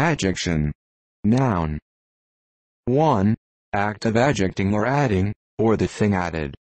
Adjection. Noun. 1. Act of adjecting or adding, or the thing added.